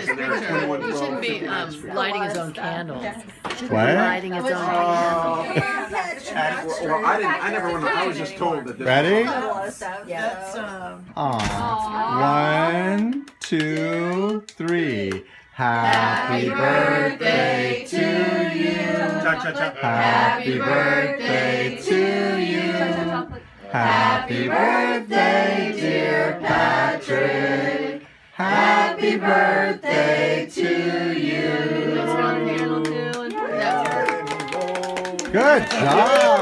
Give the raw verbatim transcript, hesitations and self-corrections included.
and there are twenty-one, He twelve, shouldn't be fifty-nine um, street. lighting his own candles. Shouldn't be What? lighting his own Oh. candles. Well, well, I didn't. I never went. I was just told that. This Ready? That's um. Aw. One, two, three. Happy birthday to you. Cha, cha, cha. Happy birthday to you. Happy birthday, dear Patrick. Happy birthday to you. That's one candle too. And that's Good job.